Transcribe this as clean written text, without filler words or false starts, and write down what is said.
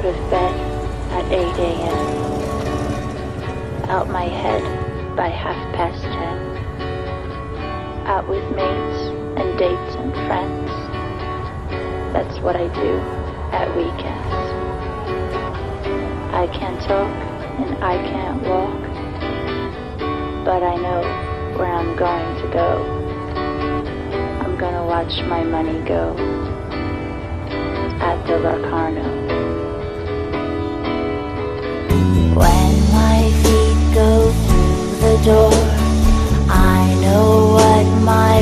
of bed at 8 a.m. Out my head by 10:30. Out with mates and dates and friends. That's what I do at weekends. I can't talk and I can't walk, but I know where I'm going to go. I'm gonna watch my money go at the Locarno. When my feet go through the door, I know what my